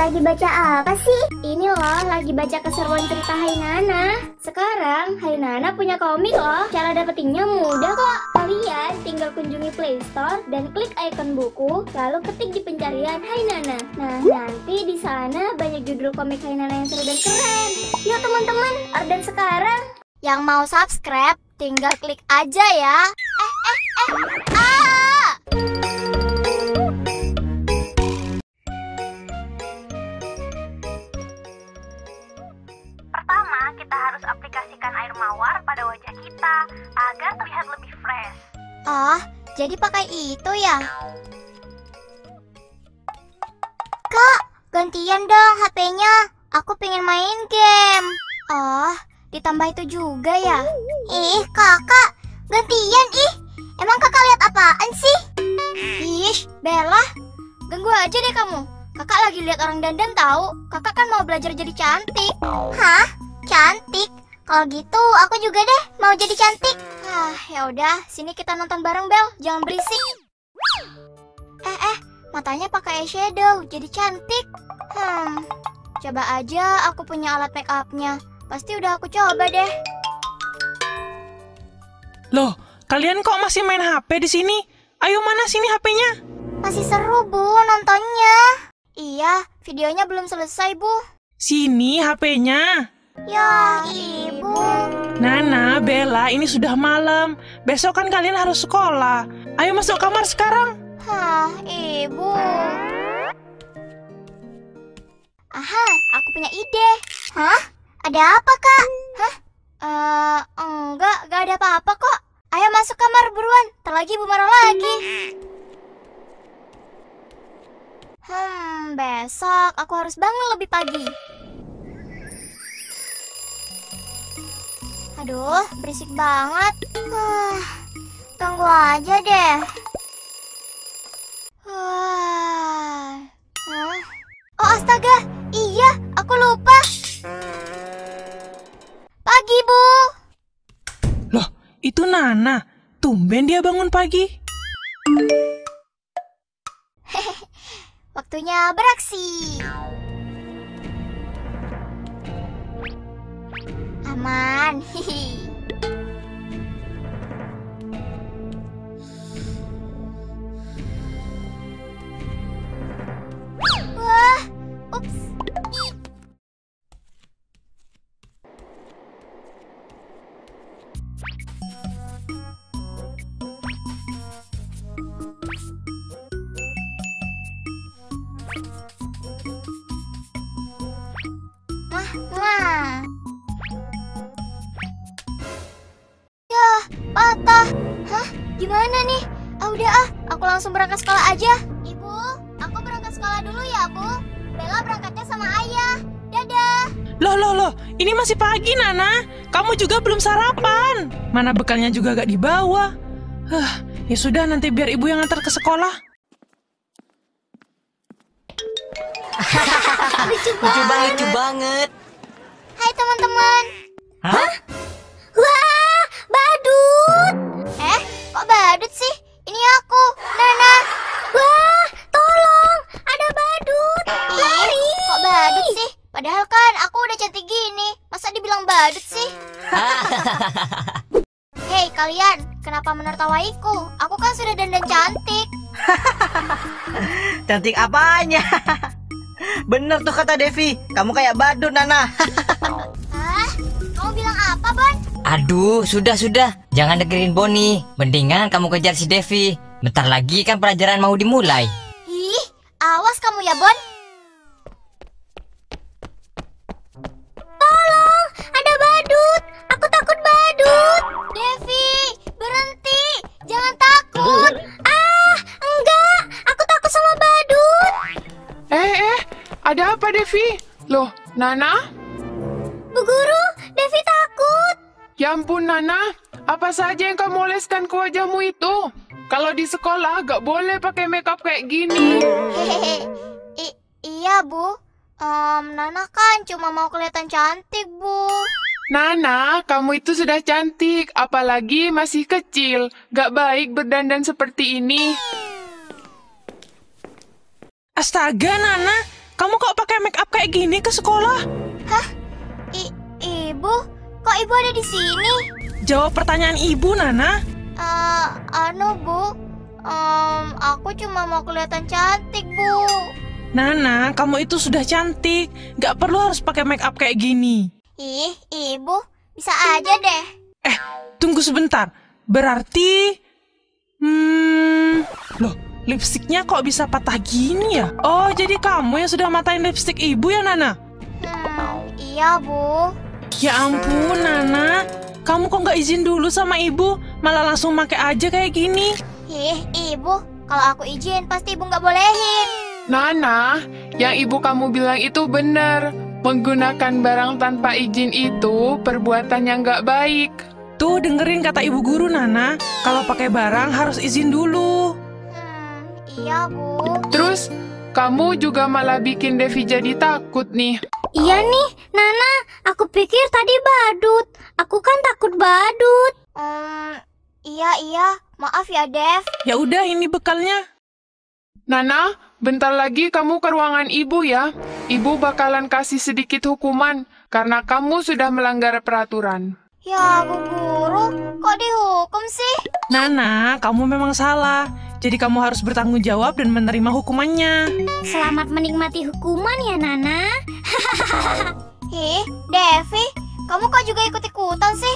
lagi baca apa sih? Ini loh, lagi baca keseruan cerita Hai Nana. Sekarang Hai Nana punya komik loh. Cara dapetinnya mudah kok. Kalian tinggal kunjungi Play Store dan klik icon buku, lalu ketik di pencarian Hai Nana. Nah, nanti di sana banyak judul komik Hai Nana yang seru dan keren. Yuk teman-teman, order sekarang. Yang mau subscribe, tinggal klik aja ya. Pertama, kita harus aplikasikan air mawar pada wajah kita agar terlihat lebih fresh. Oh, jadi pakai itu ya? Kak, gantian dong HP-nya. Aku pengen main game. Oh, ditambah itu juga ya? Ih, kakak, gantian ih. Emang kakak lihat apaan sih? Ih, Bella, ganggu aja deh kamu. Kakak lagi lihat orang dandan tahu. Kakak kan mau belajar jadi cantik. Hah? Cantik? Kalau gitu aku juga deh mau jadi cantik. Ya udah, sini kita nonton bareng Bel. Jangan berisik. Matanya pakai eyeshadow jadi cantik. Coba aja aku punya alat make upnya. Pasti udah aku coba deh. Loh, kalian kok masih main HP di sini? Ayo mana sini HP-nya? Masih seru Bu nontonnya. Iya, videonya belum selesai Bu. Sini HP-nya. Ya, Ibu. Nana, Bella, ini sudah malam. Besok kan kalian harus sekolah. Ayo masuk kamar sekarang. Ibu. Aha, aku punya ide. Hah? Ada apa, Kak? Enggak ada apa-apa kok. Ayo masuk kamar buruan, ntar lagi Ibu marah lagi. Besok aku harus bangun lebih pagi. Aduh, berisik banget. Tunggu aja deh. Oh astaga, iya aku lupa. Pagi Bu. Loh, itu Nana. Tumben dia bangun pagi. Waktunya beraksi. Aman. Wah, ups. Yah, patah. Hah? Gimana nih? Udah aku langsung berangkat sekolah aja. Ibu, aku berangkat sekolah dulu ya, Bu. Bella berangkatnya sama ayah. Dadah. Loh, ini masih pagi, Nana. Kamu juga belum sarapan. Mana bekalnya juga gak dibawa. Ya sudah, nanti biar ibu yang antar ke sekolah. Lucu banget. Hai teman-teman. Hah? Wah, badut. Kok badut sih? Ini aku, Nana. Wah, tolong, ada badut. Lari. Kok badut sih? Padahal kan aku udah cantik gini. Masa dibilang badut sih? Hei kalian, kenapa menertawaiku? Aku kan sudah dandan cantik. Cantik apanya? Bener tuh kata Devi, kamu kayak badut Nana. Hah? Kamu bilang apa, Bon? Aduh, sudah. Jangan dengerin Boni. Mendingan kamu kejar si Devi. Bentar lagi kan pelajaran mau dimulai. Ih, awas kamu ya, Bon. Tolong, ada badut. Aku takut badut. Devi, berhenti. Jangan takut. Enggak. Aku takut sama badut. Ada apa Devi? Loh, Nana? Bu Guru, Devi takut. Ya ampun Nana, apa saja yang kamu oleskan ke wajahmu itu? Kalau di sekolah gak boleh pakai makeup kayak gini. Hehehe. Iya, Bu. Nana kan cuma mau kelihatan cantik, Bu. Nana, kamu itu sudah cantik, apalagi masih kecil. Gak baik berdandan seperti ini. Astaga, Nana. kamu kok pakai make up kayak gini ke sekolah? Ibu, kok ibu ada di sini? Jawab pertanyaan ibu, Nana. Bu, aku cuma mau kelihatan cantik, Bu. Nana, kamu itu sudah cantik. Gak perlu harus pakai make up kayak gini. Ih, ibu, bisa aja deh. Tunggu sebentar. Berarti... Loh, lipstiknya kok bisa patah gini ya? Oh, jadi kamu yang sudah matain lipstik ibu ya, Nana? Iya, Bu. Ya ampun, Nana. Kamu kok nggak izin dulu sama ibu? Malah langsung pakai aja kayak gini. Ih, ibu, kalau aku izin pasti ibu nggak bolehin. Nana, yang ibu kamu bilang itu benar. Menggunakan barang tanpa izin itu perbuatan yang nggak baik. Tuh, dengerin kata ibu guru, Nana. Kalau pakai barang harus izin dulu. Iya, Bu. Terus, kamu juga malah bikin Devi jadi takut nih. Iya nih, Nana. Aku pikir tadi badut. Aku kan takut badut. Iya. Maaf ya, Dev. Ya udah, ini bekalnya. Nana, bentar lagi kamu ke ruangan ibu ya. Ibu bakalan kasih sedikit hukuman karena kamu sudah melanggar peraturan. Ya, Bu Guru, kok dihukum sih? Nana, kamu memang salah. Jadi kamu harus bertanggung jawab dan menerima hukumannya. Selamat menikmati hukuman ya, Nana. Devi, kamu kok juga ikut-ikutan sih?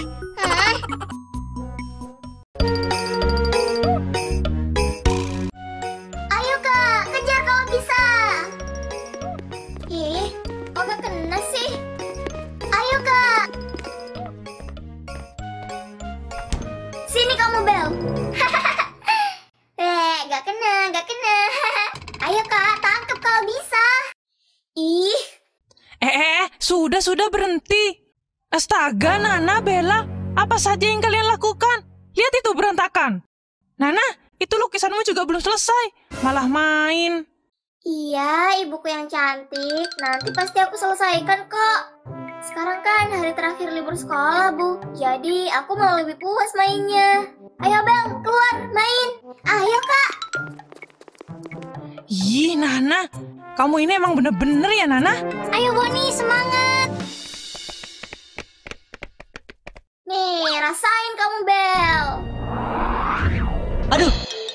Ayo Kak, kejar kalau bisa. Kok gak kena sih? Ayo Kak. Sini kamu, Bel. Gak kena. Ayo Kak, tangkep kalau bisa. Sudah berhenti. Astaga, Nana, Bella, apa saja yang kalian lakukan? Lihat itu berantakan. Nana, itu lukisanmu juga belum selesai, malah main. Iya, ibuku yang cantik. Nanti pasti aku selesaikan kok. Sekarang kan hari terakhir libur sekolah, Bu. Jadi aku mau lebih puas mainnya. Ayo Bel, keluar, main. Ayo Kak. Ih, Nana, kamu ini emang bener-bener ya, Nana? Ayo Boni, semangat. Nih, rasain kamu Bel. Aduh,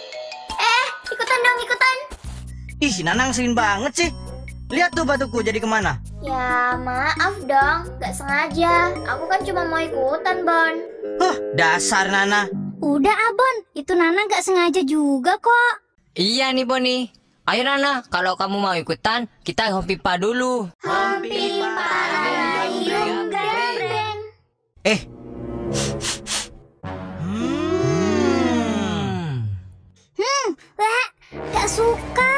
Ikutan. ih si Nanang ngeselin banget sih. Lihat tuh batuku jadi kemana. Ya, maaf dong. Gak sengaja. Aku kan cuma mau ikutan, Bon. Dasar Nana. Udah, Abon. Itu Nana gak sengaja juga kok. Iya nih Boni. Ayo Nana, kalau kamu mau ikutan, kita home pipa dulu. Gak suka.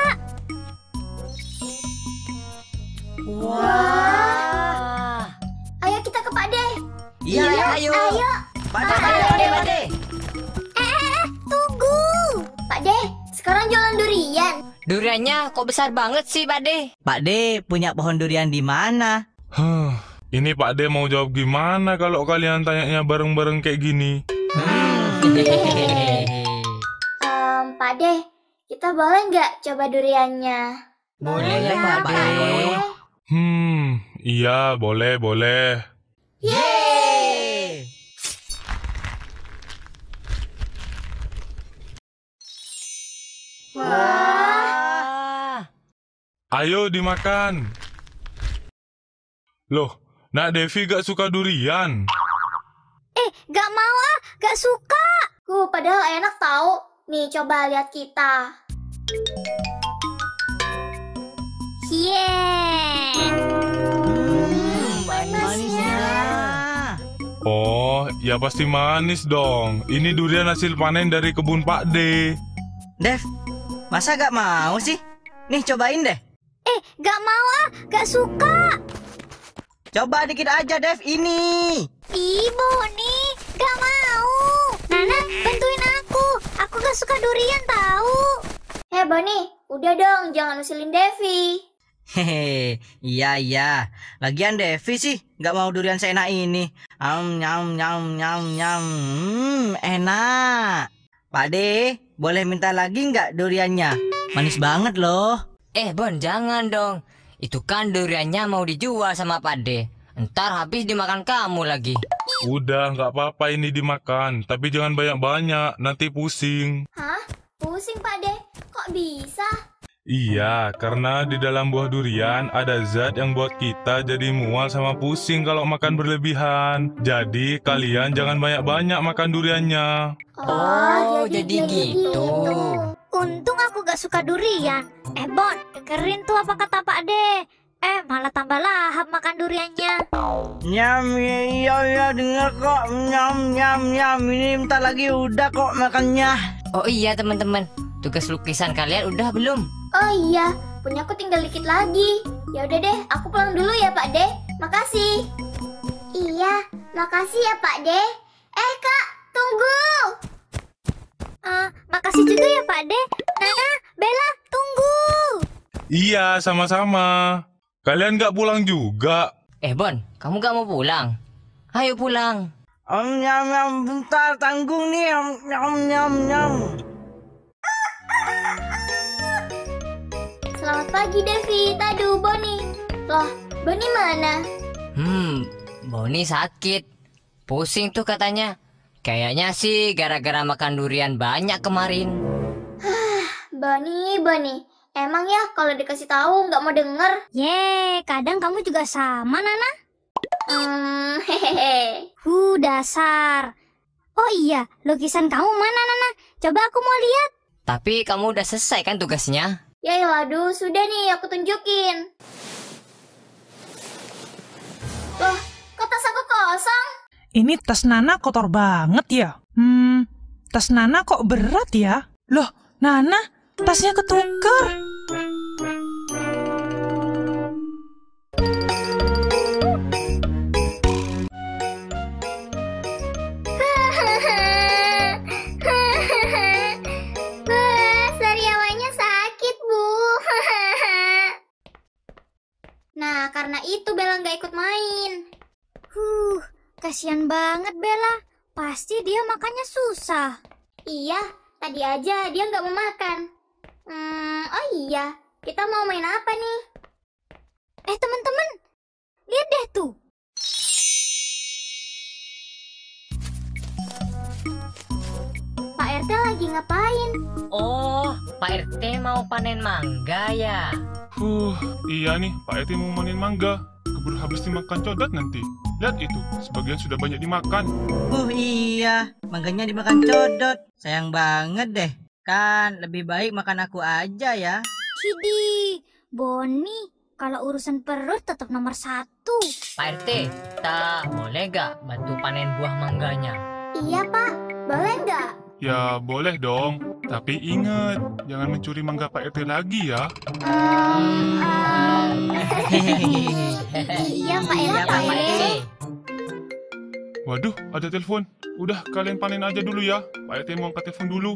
Wah. Ayo kita ke Pak De. Iya, ayo. Pade. Tunggu. Pak De, sekarang jualan durian. Duriannya kok besar banget sih, Pak De? Pak De punya pohon durian di mana? Ini Pak De mau jawab gimana kalau kalian tanyanya bareng-bareng kayak gini? Pak De, kita boleh nggak coba duriannya? Boleh ya, Pak De. Iya, boleh. Yeay! Wah. Ayo dimakan. Loh, Nak Devi gak suka durian? Gak mau gak suka. Padahal enak tahu. Nih, coba lihat kita. Manisnya. Oh, ya pasti manis dong. Ini durian hasil panen dari kebun Pak De. Dev, masa gak mau sih? Nih cobain deh. Gak mau gak suka. Coba dikit aja Dev, ini. Ibu nih, gak mau. Nana, bantuin aku. Aku gak suka durian tahu. Boni, udah dong, jangan usilin Devi. Hehe, iya. Lagian Devi sih nggak mau durian seenak ini. Nyam. Enak. Pak De, boleh minta lagi nggak duriannya? Manis banget loh. Bon, jangan dong. Itu kan duriannya mau dijual sama Pak De. Ntar habis dimakan kamu lagi. Udah, nggak apa-apa ini dimakan. Tapi jangan banyak-banyak, nanti pusing. Hah? Pusing Pak De? Kok bisa? Iya, karena di dalam buah durian ada zat yang buat kita jadi mual sama pusing kalau makan berlebihan. Jadi kalian jangan banyak-banyak makan duriannya. Oh, jadi gitu. Untung aku gak suka durian. Bon, dengerin tuh apa kata Pak De. Malah tambah lahap makan duriannya. Nyam, iya denger kok. Nyam. Ini bentar lagi udah kok makannya. Oh iya teman-teman, tugas lukisan kalian udah belum? Oh iya, punya aku tinggal dikit lagi. Ya udah deh, aku pulang dulu ya Pak De. Makasih. Iya, makasih ya Pak De. Kak, tunggu. Makasih juga ya Pak De. Nana, Bella, tunggu. Iya, sama-sama. Kalian nggak pulang juga? Bon, kamu gak mau pulang? Ayo pulang. Nyam, bentar, tanggung nih. Nyam. Selamat pagi Devi, Tadu, Boni. Loh, Boni mana? Boni sakit. Pusing tuh katanya. Kayaknya sih gara-gara makan durian banyak kemarin. Boni. Emang ya kalau dikasih tahu nggak mau denger? Kadang kamu juga sama, Nana. Hehehe. Dasar. Oh iya, lukisan kamu mana, Nana? Coba aku mau lihat. Tapi kamu udah selesai kan tugasnya? Ya waduh, sudah nih aku tunjukin. Loh, kok tas aku kosong? Ini tas Nana kotor banget ya. Tas Nana kok berat ya? Loh, Nana, tasnya ketukar. Sariawanya sakit, Bu. Nah, karena itu Bella nggak ikut main. Kasihan banget Bella. Pasti dia makannya susah. Iya, tadi aja dia nggak mau makan. Oh iya, kita mau main apa nih? Teman-teman, lihat deh tuh. Pak RT lagi ngapain? Oh, Pak RT mau panen mangga ya? Iya nih, Pak Eti mau mainin mangga. Keburu habis dimakan codot nanti. Lihat itu, sebagian sudah banyak dimakan. Iya, mangganya dimakan codot. Sayang banget deh. Kan lebih baik makan aku aja ya. Hidi, Boni, kalau urusan perut tetap nomor 1. Pak RT, tak boleh gak bantu panen buah mangganya? Iya Pak, boleh nggak? Ya, boleh dong. Tapi ingat, jangan mencuri mangga Pak RT lagi ya. Iya Pak Iya, Pak RT. Waduh, ada telepon. Udah, kalian panen aja dulu ya. Pak RT mau angkat telepon dulu.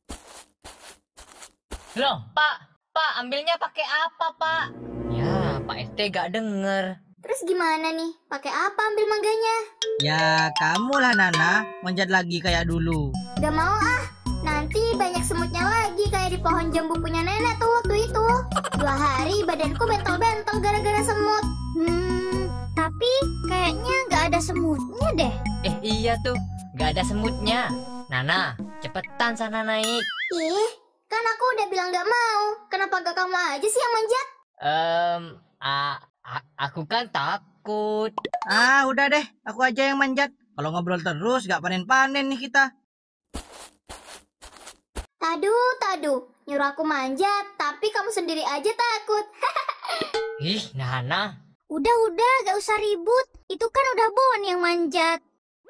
Loh, Pak, ambilnya pakai apa, Pak? Ya, Pak RT gak denger. Terus gimana nih? Pakai apa ambil mangganya? Ya kamulah Nana, manjat lagi kayak dulu. Gak mau ah. Nanti banyak semutnya lagi kayak di pohon jambu punya nenek tuh waktu itu. 2 hari badanku bentol-bentol gara-gara semut. Tapi kayaknya gak ada semutnya deh. Iya tuh, gak ada semutnya. Nana, cepetan sana naik. Ih, kan aku udah bilang gak mau. Kenapa gak kamu aja sih yang manjat? Aku kan takut. Udah deh, aku aja yang manjat. Kalau ngobrol terus gak panen-panen nih kita. Tadu, nyuruh aku manjat, tapi kamu sendiri aja takut. Ih, Nana. Udah, gak usah ribut. Itu kan udah Bon yang manjat.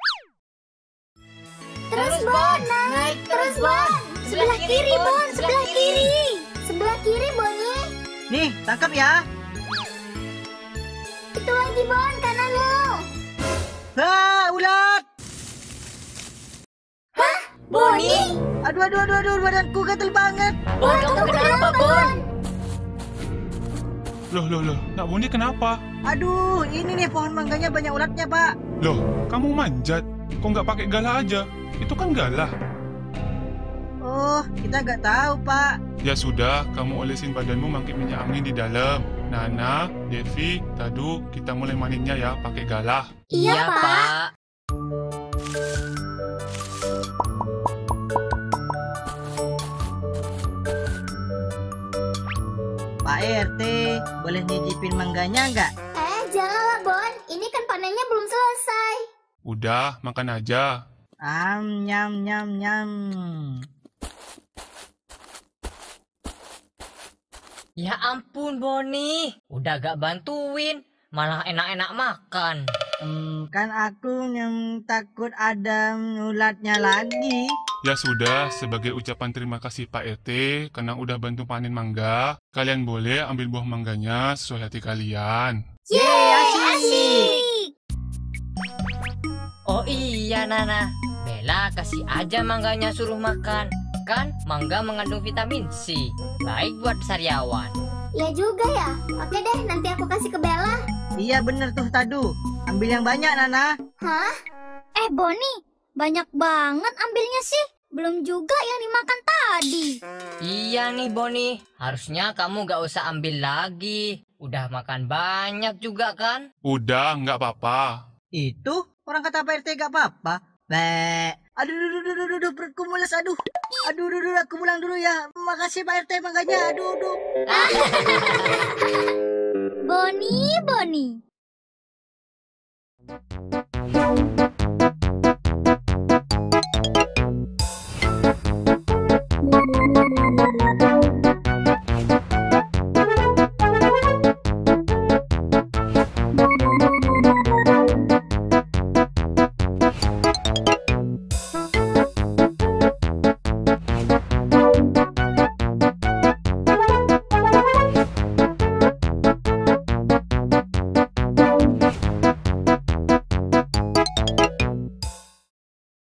Terus Bon, naik. Terus Bon. Sebelah kiri, Bon. Sebelah kiri. Sebelah kiri, Bonnya. Nih, tangkap ya. Itu lagi, Bon, kananmu. Ulat. Hah? Boni? Aduh, badanku gatel banget. Bon, kamu kenapa, Bon? Loh, Nak Boni kenapa? Aduh, ini nih pohon mangganya banyak ulatnya, Pak. Loh, kamu manjat. Kok nggak pakai galah aja? Itu kan galah. Oh, kita nggak tahu, Pak. Ya sudah, kamu olesin badanmu pakai minyak angin di dalam. Nana, Devi, Tadu, kita mulai maninnya ya pakai galah. Iya, Pak. Pak RT, boleh nyicipin mangganya nggak? Janganlah, Bon. Ini kan panennya belum selesai. Udah, makan aja. Nyam nyam nyam. Ya ampun Boni, udah gak bantuin, malah enak-enak makan. Kan aku yang takut ada ulatnya lagi. Ya sudah, sebagai ucapan terima kasih Pak RT karena udah bantu panen mangga, kalian boleh ambil buah mangganya sesuai hati kalian. Yeay, asik. Oh iya Nana, Bella kasih aja mangganya suruh makan. Kan mangga mengandung vitamin C, baik buat sariawan. Ya juga ya. Oke deh, nanti aku kasih ke Bella. Iya bener tuh Tadu. Ambil yang banyak Nana. Hah? Boni, banyak banget ambilnya sih. Belum juga yang dimakan tadi. Iya nih Boni, harusnya kamu gak usah ambil lagi. Udah makan banyak juga kan? Udah, nggak apa-apa. Itu orang kata Pak RT gak apa-apa. Aduh, perutku mules, aduh, aku pulang dulu ya. Makasih Pak RT mangganya, aduh. Boni.